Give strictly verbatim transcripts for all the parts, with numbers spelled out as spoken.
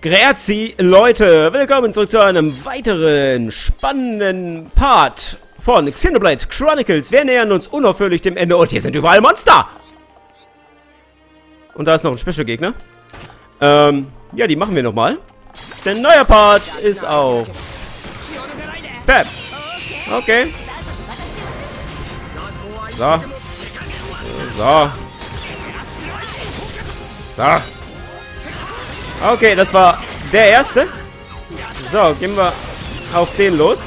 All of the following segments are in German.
Grazie, Leute. Willkommen zurück zu einem weiteren spannenden Part von Xenoblade Chronicles. Wir nähern uns unaufhörlich dem Ende und hier sind überall Monster. Und da ist noch ein Special-Gegner. Ähm, ja, die machen wir nochmal. Der neue Part ist auf Pep. Okay. So. So. So. Okay, das war der erste. So, gehen wir auf den los.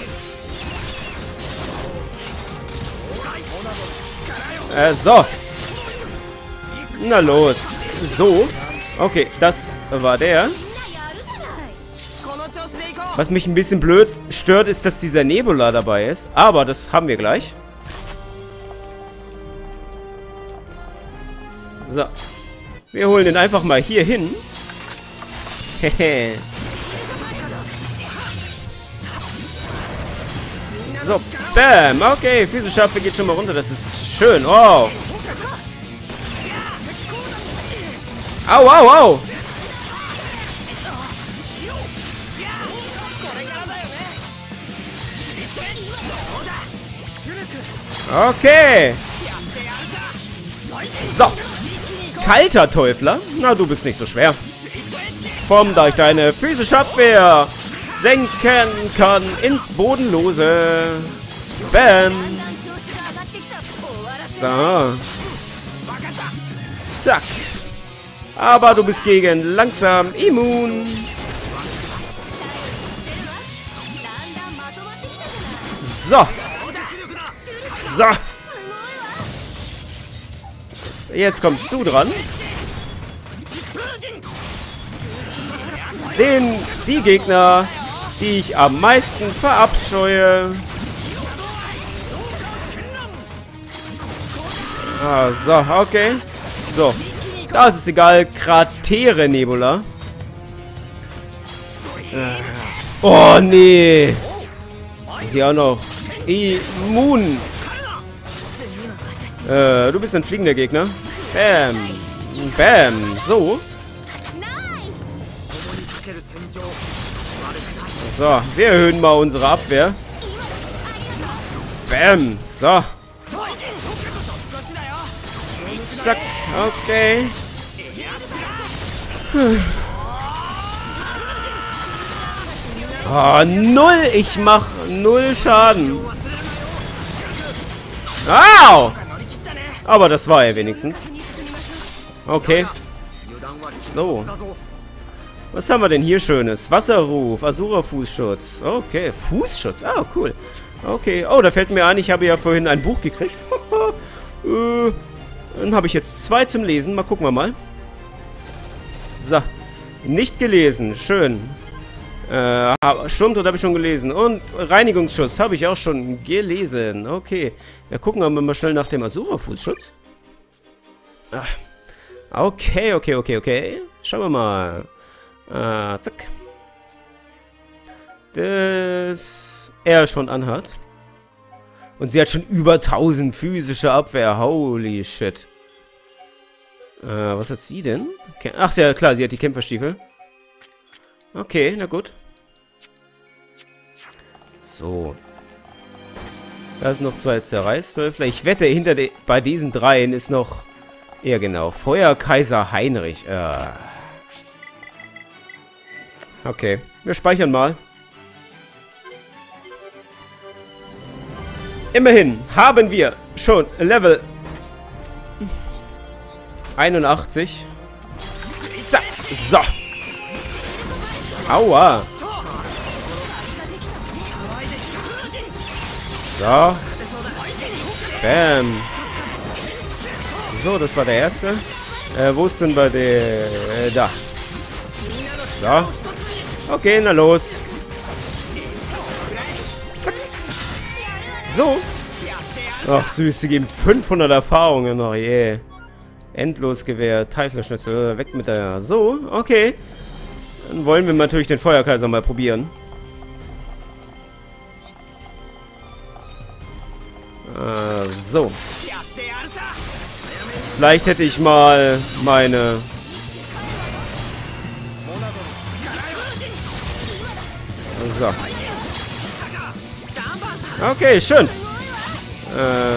Äh, so. Na los. So. Okay, das war der. Was mich ein bisschen blöd stört, ist, dass dieser Nebula dabei ist. Aber das haben wir gleich. So. Wir holen den einfach mal hier hin. Hehe. So, bam. Okay, Physischaffe geht schon mal runter. Das ist schön. Oh. Au, au, au. Okay. So. Kalter Teufler. Na, du bist nicht so schwer. Form, da ich deine physische Abwehr senken kann ins Bodenlose. Bam. So. Zack. Aber du bist gegen langsam immun. So. So. Jetzt kommst du dran. Den, die Gegner, die ich am meisten verabscheue. Ah, so, okay. So. Das ist egal. Kratere Nebula. Äh. Oh, nee. Hier auch noch. Immun. Äh, du bist ein fliegender Gegner. Bam. Bam. So. So, wir erhöhen mal unsere Abwehr. Bam. So. Zack. Okay. Oh, null. Ich mach null Schaden. Au! Aber das war er wenigstens. Okay. So. Was haben wir denn hier Schönes? Wasserruf, Asura Fußschutz. Okay, Fußschutz. Ah, cool. Okay. Oh, da fällt mir ein, ich habe ja vorhin ein Buch gekriegt. äh, dann habe ich jetzt zwei zum Lesen. Mal gucken wir mal. So. Nicht gelesen. Schön. Äh, Sturmtod habe ich schon gelesen. Und Reinigungsschuss habe ich auch schon gelesen. Okay. Ja, gucken wir mal schnell nach dem Asura Fußschutz. Ah. Okay, okay, okay, okay. Schauen wir mal. Ah, zack. Das er schon anhat. Und sie hat schon über tausend physische Abwehr. Holy shit. Äh, was hat sie denn? Ach ja, klar, sie hat die Kämpferstiefel. Okay, na gut. So. Da sind noch zwei Zerreißteufler. Ich wette, hinter de bei diesen dreien ist noch... Ja, genau. Feuerkaiser Heinrich. Äh. Okay. Wir speichern mal. Immerhin haben wir schon Level einundachtzig. Zack. So. Aua. So. Bam. So, das war der erste. Äh, wo ist denn bei der... Äh, da. So. Okay, na los. Zack. So. Ach süß, sie geben fünfhundert Erfahrungen noch, yeah. Endlosgewehr, Teilschnitzel, weg mit der... So, okay. Dann wollen wir natürlich den Feuerkaiser mal probieren. Äh, so. Vielleicht hätte ich mal meine So. Okay, schön. Äh.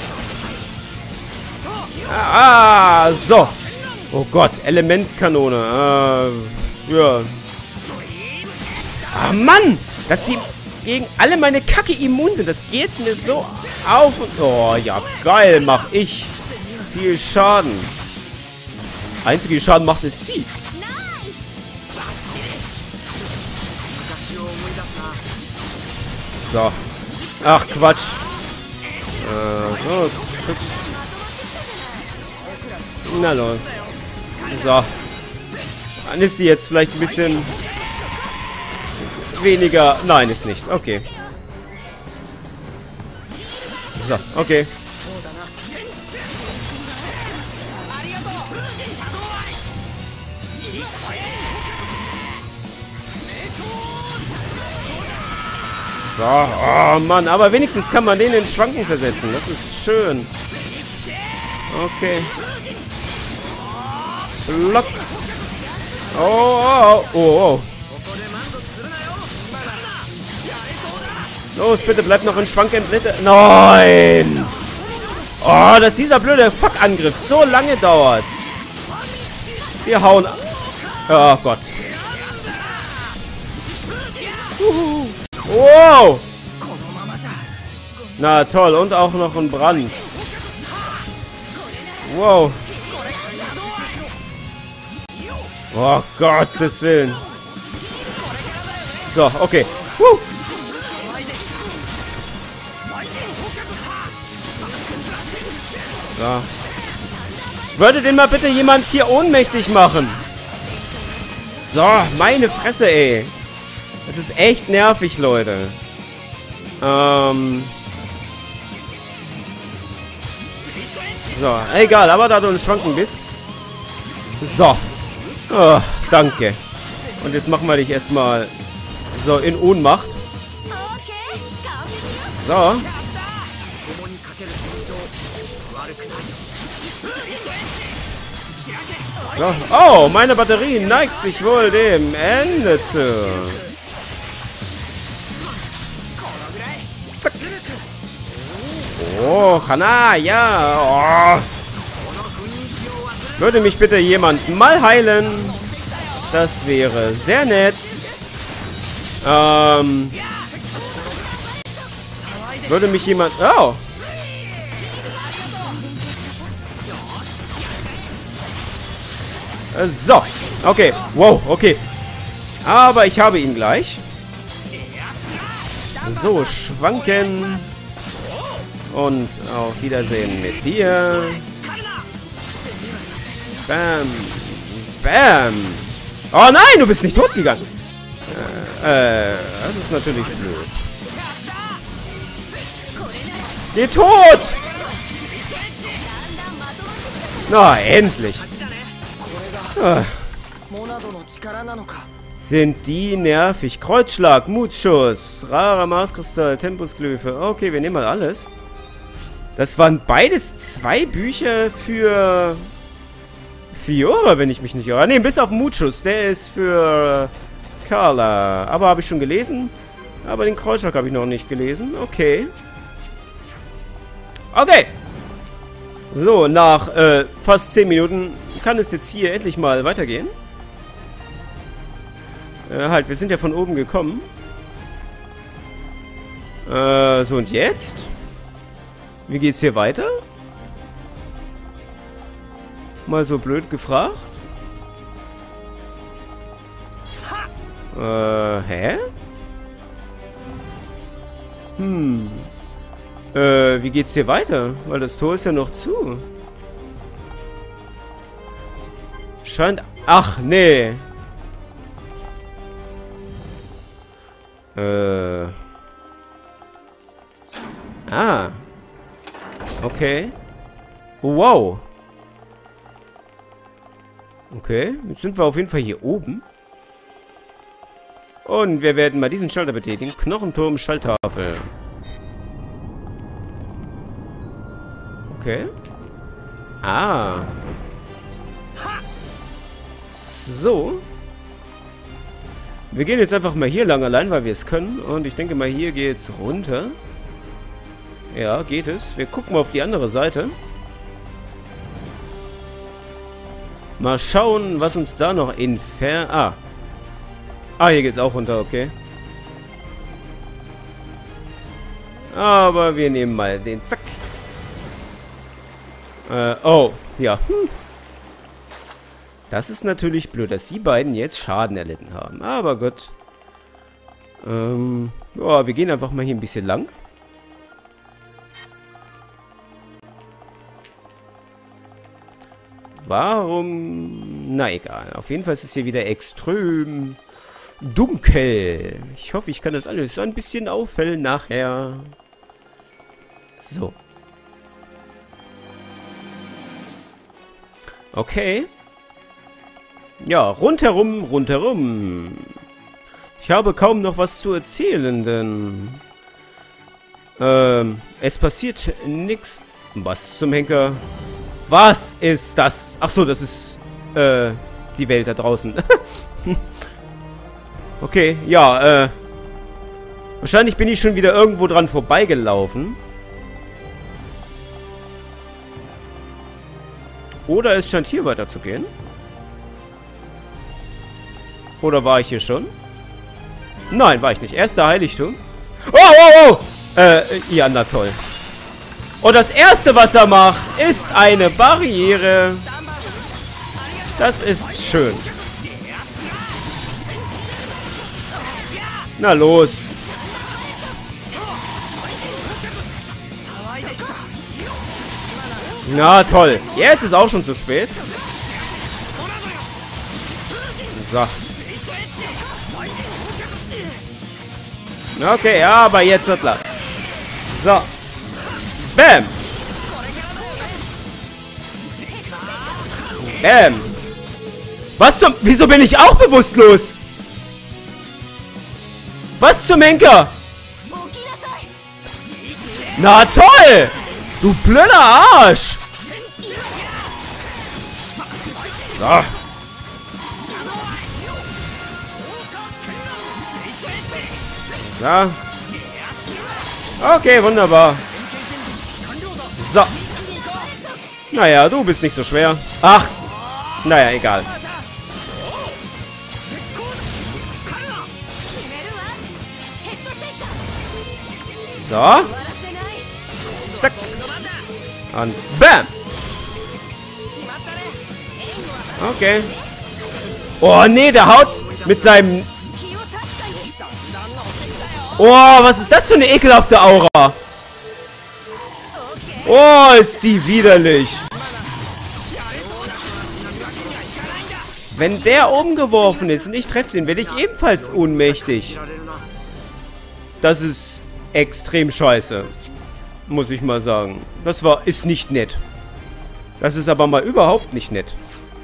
Ah, so. Oh Gott, Elementkanone. Äh, ja. Ah, Mann! Dass die gegen alle meine Kacke immun sind. Das geht mir so auf und... Oh, ja, geil, mach ich. Viel Schaden. Einzige Schaden macht es sie. So. Ach, Quatsch. Äh, so, Schutz. Na los. So. Dann ist sie jetzt vielleicht ein bisschen weniger... Nein, ist nicht. Okay. So, okay. So, oh Mann, aber wenigstens kann man den in Schwanken versetzen. Das ist schön. Okay. Block. Oh, oh, oh, oh. Los, bitte bleib noch in Schwanken, bitte. Nein! Oh, dass dieser blöde Fuck-Angriff so lange dauert. Wir hauen... Oh Gott. Uhu. Wow! Na toll, und auch noch ein Brand. Wow. Oh Gottes Willen. So, okay. Woo. So. Würde den mal bitte jemand hier ohnmächtig machen? So, meine Fresse, ey. Das ist echt nervig, Leute. Ähm. So, egal, aber da du in Schwanken bist. So. Oh, danke. Und jetzt machen wir dich erstmal so in Ohnmacht. So. So. Oh, meine Batterie neigt sich wohl dem Ende zu. Zack. Oh, Hana, ja. Oh. Würde mich bitte jemand mal heilen? Das wäre sehr nett. Ähm. Würde mich jemand... Oh. So. Okay. Wow, okay. Aber ich habe ihn gleich. So, schwanken. Und auf Wiedersehen mit dir. Bam. Bam. Oh nein, du bist nicht tot gegangen. Äh, äh, das ist natürlich blöd. Geh tot! Na, endlich. Ah. Sind die nervig. Kreuzschlag, Mutschuss, rarer Marskristall, Tempusglyphe. Okay, wir nehmen mal alles. Das waren beides zwei Bücher für Fiora, wenn ich mich nicht irre. Ne, bis auf Mutschuss. Der ist für Carla. Aber habe ich schon gelesen. Aber den Kreuzschlag habe ich noch nicht gelesen. Okay. Okay. So, nach äh, fast zehn Minuten kann es jetzt hier endlich mal weitergehen. Äh, halt, wir sind ja von oben gekommen. Äh, so und jetzt? Wie geht's hier weiter? Mal so blöd gefragt. Äh, hä? Hm. Äh, wie geht's hier weiter? Weil das Tor ist ja noch zu. Scheint... Ach, nee. Äh. Ah. Okay. Wow. Okay, jetzt sind wir auf jeden Fall hier oben. Und wir werden mal diesen Schalter betätigen. Knochenturm, Schalltafel. Okay. Ah. So. Wir gehen jetzt einfach mal hier lang allein, weil wir es können. Und ich denke mal, hier geht's runter. Ja, geht es. Wir gucken mal auf die andere Seite. Mal schauen, was uns da noch entfernt... Ah. Ah, hier geht's auch runter, okay. Aber wir nehmen mal den Zack. Äh, oh. Ja. Hm. Das ist natürlich blöd, dass die beiden jetzt Schaden erlitten haben. Aber gut. Ähm, ja, wir gehen einfach mal hier ein bisschen lang. Warum? Na egal. Auf jeden Fall ist es hier wieder extrem dunkel. Ich hoffe, ich kann das alles so ein bisschen auffällen nachher. So. Okay. Ja, rundherum, rundherum. Ich habe kaum noch was zu erzählen, denn... Ähm, es passiert nichts. Was zum Henker? Was ist das? Ach so, das ist, äh, die Welt da draußen. Okay, ja, äh... wahrscheinlich bin ich schon wieder irgendwo dran vorbeigelaufen. Oder es scheint hier weiter zu gehen. Oder war ich hier schon? Nein, war ich nicht. Erster Heiligtum. Oh, oh, oh! Äh, ja, na toll. Und das erste, was er macht, ist eine Barriere. Das ist schön. Na los. Na toll. Jetzt ist auch schon zu spät. So. Okay, ja, aber jetzt wird klar. So. Bam. Bam. Was zum... Wieso bin ich auch bewusstlos? Was zum Henker? Na toll. Du blöder Arsch. So. So. Okay, wunderbar. So. Naja, du bist nicht so schwer. Ach. Naja, egal. So. Zack. Und bam. Okay. Oh, nee, der haut mit seinem... Oh, was ist das für eine ekelhafte Aura? Oh, ist die widerlich. Wenn der umgeworfen ist und ich treffe den, werde ich ebenfalls ohnmächtig. Das ist extrem scheiße. Muss ich mal sagen. Das war, ist nicht nett. Das ist aber mal überhaupt nicht nett.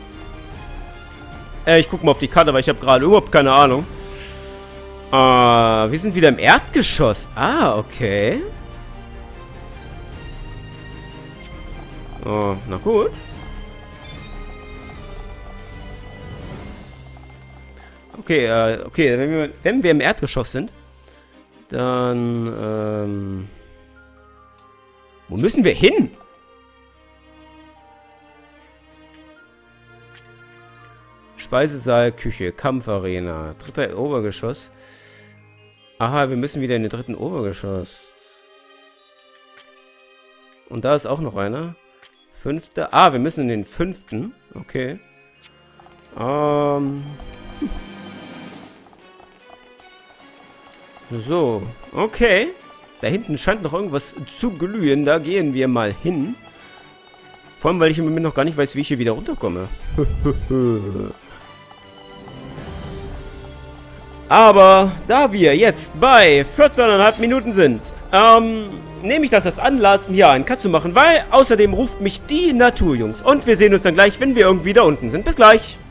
Äh, ich gucke mal auf die Karte, weil ich habe gerade überhaupt keine Ahnung. Äh, wir sind wieder im Erdgeschoss. Ah, okay. Oh, na gut. Okay, äh, okay, wenn wir, wenn wir im Erdgeschoss sind, dann, ähm... wo müssen wir hin? Speisesaal, Küche, Kampfarena, dritter Obergeschoss. Aha, wir müssen wieder in den dritten Obergeschoss. Und da ist auch noch einer. Fünfter. Ah, wir müssen in den fünften. Okay. Ähm. So. Okay. Da hinten scheint noch irgendwas zu glühen. Da gehen wir mal hin. Vor allem, weil ich im Moment noch gar nicht weiß, wie ich hier wieder runterkomme. Aber da wir jetzt bei vierzehn Komma fünf Minuten sind, ähm, nehme ich das als Anlass, hier einen Cut zu machen, weil außerdem ruft mich die Naturjungs. Und wir sehen uns dann gleich, wenn wir irgendwie da unten sind. Bis gleich!